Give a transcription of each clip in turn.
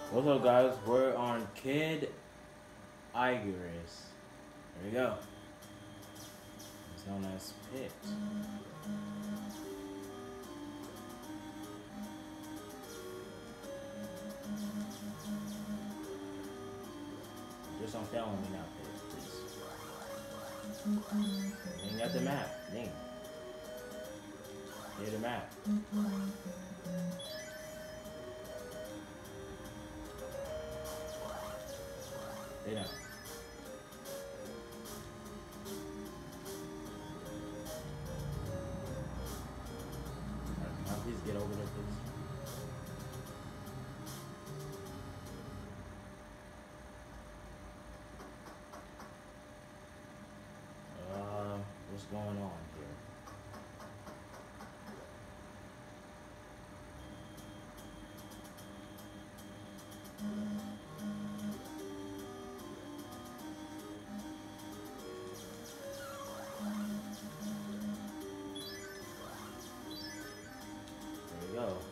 What's up, guys? We're on Kid Icarus. There we go. It's known as Pit. Just don't fail on me now, Pit, please. Ain't got the map. Dang. Here's the map. Stay down. Alright, now please get over there, please. What's going on here? There we go.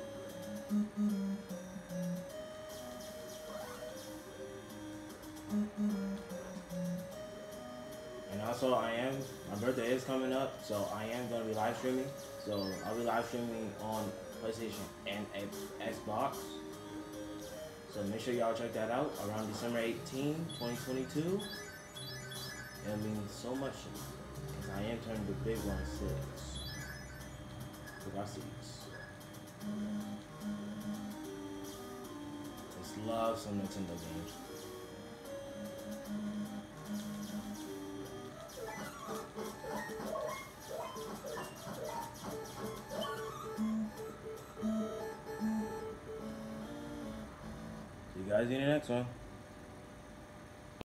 And also, my birthday is coming up, so I am going to be live streaming. So I'll be live streaming on PlayStation and Xbox. So make sure y'all check that out around December 18, 2022. It means so much to me, because I am turning the big one 6. We got 6. Just love some Nintendo games. See you guys in the next one.